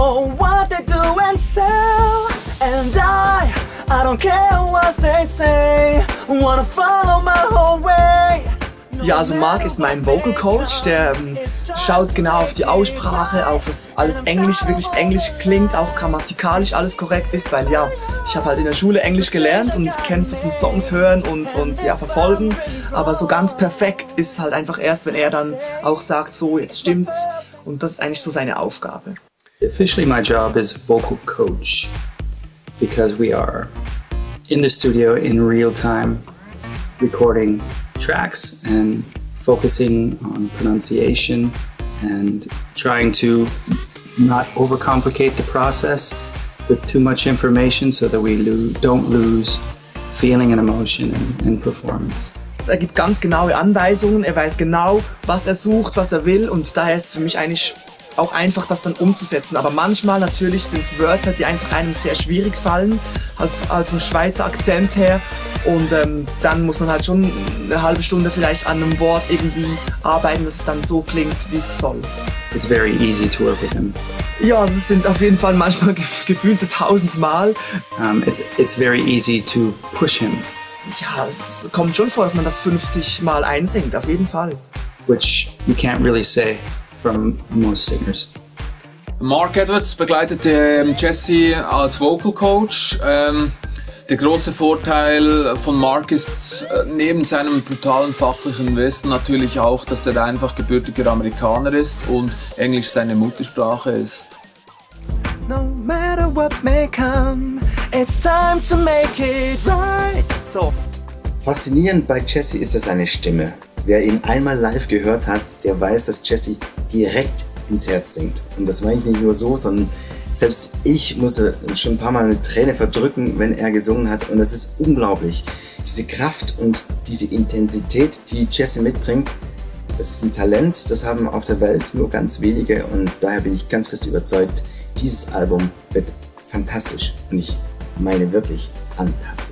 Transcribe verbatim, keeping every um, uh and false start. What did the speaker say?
know what they do and sell. And I, I don't care what they say, wanna follow my whole way. Ja, also Mark ist mein Vocal Coach, der ähm, schaut genau auf die Aussprache, auf dass alles Englisch, wirklich Englisch klingt, auch grammatikalisch alles korrekt ist, weil ja, ich habe halt in der Schule Englisch gelernt und kenne so vom Songs hören und, und ja, verfolgen, aber so ganz perfekt ist halt einfach erst, wenn er dann auch sagt, so, jetzt stimmt's, und das ist eigentlich so seine Aufgabe. Officially my job is vocal coach because we are in the studio in real time recording tracks and focusing on pronunciation and trying to not overcomplicate the process with too much information so that we lo don't lose feeling and emotion and, and performance. Er gibt ganz genaue Anweisungen, er weiß genau, was er sucht, was er will, und daher ist es für mich eigentlich auch einfach, das dann umzusetzen. Aber manchmal natürlich sind es Wörter, die einfach einem sehr schwierig fallen, halt, halt vom Schweizer Akzent her. Und ähm, dann muss man halt schon eine halbe Stunde vielleicht an einem Wort irgendwie arbeiten, dass es dann so klingt, wie es soll. It's very easy to work with him. Ja, also es sind auf jeden Fall manchmal gef gefühlte tausend Mal. Um, it's, it's very easy to push him. Ja, es kommt schon vor, dass man das fünfzig Mal einsingt, auf jeden Fall. Which you can't really say from most singers. Mark Edwards begleitet äh, Jesse als Vocal Coach. Ähm, der große Vorteil von Mark ist äh, neben seinem brutalen fachlichen Wissen natürlich auch, dass er einfach gebürtiger Amerikaner ist und Englisch seine Muttersprache ist. No matter what may come, it's time to make it right. So. Faszinierend bei Jesse ist seine Stimme. Wer ihn einmal live gehört hat, der weiß, dass Jesse direkt ins Herz singt. Und das meine ich nicht nur so, sondern selbst ich musste schon ein paar Mal eine Träne verdrücken, wenn er gesungen hat. Und das ist unglaublich. Diese Kraft und diese Intensität, die Jesse mitbringt, das ist ein Talent, das haben auf der Welt nur ganz wenige. Und daher bin ich ganz fest überzeugt, dieses Album wird fantastisch. Und ich meine wirklich fantastisch.